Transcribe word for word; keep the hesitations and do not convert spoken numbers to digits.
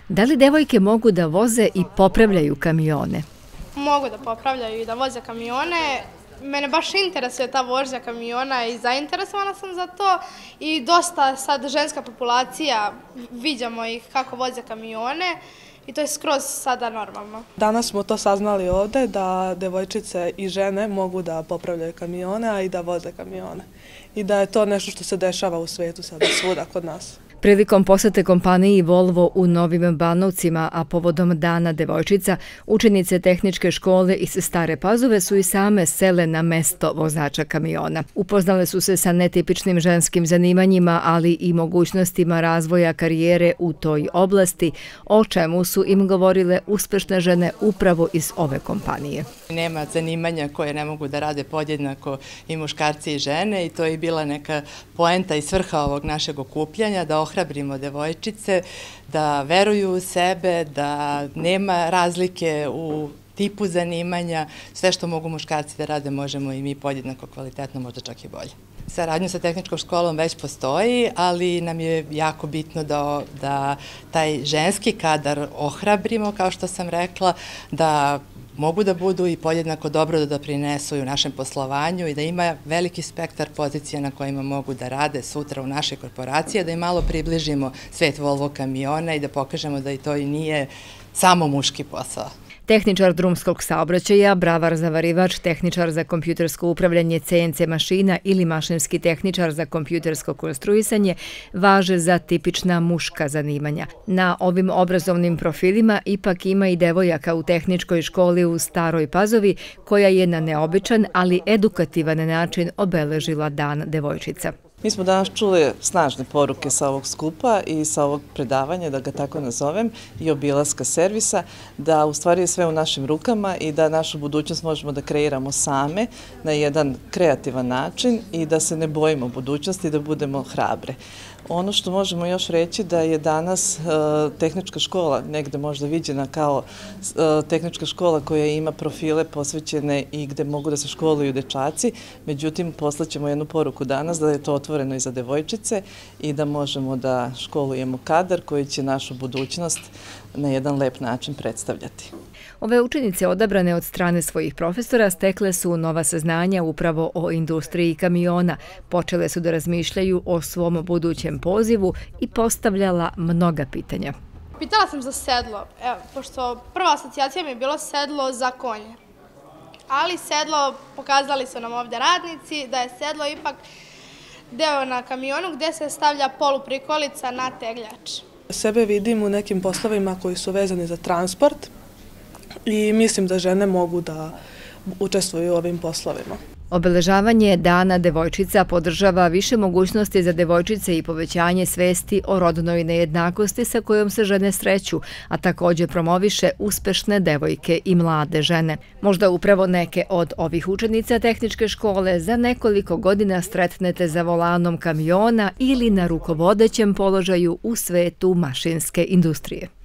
Da li devojke mogu da voze i popravljaju kamione? Mogu da popravljaju i da voze kamione. Mene baš interesuje ta vožnja kamiona i zainteresovana sam za to. I dosta sad ženska populacija, viđamo ih kako voze kamione i to je skroz sada normalno. Danas smo to saznali ovde da devojčice i žene mogu da popravljaju kamione, a i da voze kamione. I da je to nešto što se dešava u svetu sada svuda kod nas. Prilikom posete kompaniji Volvo u Novim Banovcima, a povodom Dana devojčica, učenice tehničke škole iz Stare Pazove su i same sele na mesto vozača kamiona. Upoznale su se sa netipičnim ženskim zanimanjima, ali i mogućnostima razvoja karijere u toj oblasti, o čemu su im govorile uspešne žene upravo iz ove kompanije. Nema zanimanja koje ne mogu da rade podjednako i muškarci i žene i to je bila neka poenta i svrha ovog našeg okupljanja, da ohrabrimo devojčice, da veruju u sebe, da nema razlike u tipu zanimanja. Sve što mogu muškarci da rade možemo i mi podjednako kvalitetno, možda čak i bolje. Saradnja sa tehničkom školom već postoji, ali nam je jako bitno da, da taj ženski kadar ohrabrimo, kao što sam rekla, da mogu da budu i podjednako dobro da doprinesu i u našem poslovanju i da ima veliki spektar pozicija na kojima mogu da rade sutra u našoj korporaciji, da im malo približimo svet Volvo kamiona i da pokažemo da i to i nije samo muški posao. Tehničar drumskog saobraćaja, bravar zavarivač, tehničar za kompjutersko upravljanje C N C mašina ili mašinski tehničar za kompjutersko konstruisanje važe za tipična muška zanimanja. Na ovim obrazovnim profilima ipak ima i devojaka u tehničkoj školi u Staroj Pazovi koja je na neobičan, ali edukativan način obeležila Dan devojčica. Mi smo danas čuli snažne poruke sa ovog skupa i sa ovog predavanja, da ga tako nazovem, i obilaska servisa, da u stvari je sve u našim rukama i da našu budućnost možemo da kreiramo same na jedan kreativan način i da se ne bojimo budućnosti, da budemo hrabre. Ono što možemo još reći da je danas tehnička škola negde možda viđena kao tehnička škola koja ima profile posvećene i gde mogu da se školuju dečaci, međutim poslaćemo jednu poruku danas da je to otvoreno i za devojčice i da možemo da školujemo kadar koji će našu budućnost na jedan lep način predstavljati. Ove učenice odabrane od strane svojih profesora stekle su nova saznanja upravo o industriji kamiona, počele su da razmišljaju o svom budućem pozivu i postavljala mnoga pitanja. Pitala sam za sedlo, evo, pošto prva asocijacija mi je bilo sedlo za konje. Ali sedlo, pokazali su nam ovde radnici, da je sedlo ipak deo na kamionu gde se stavlja poluprikolica na tegljač. Sebe vidim u nekim poslovima koji su vezani za transport i mislim da žene mogu da učestvuju u ovim poslovima. Obeležavanje Dana devojčica podržava više mogućnosti za devojčice i povećanje svesti o rodnoj nejednakosti sa kojom se žene sreću, a također promoviše uspešne devojke i mlade žene. Možda upravo neke od ovih učenica tehničke škole za nekoliko godina sretnete za volanom kamiona ili na rukovodećem položaju u svetu mašinske industrije.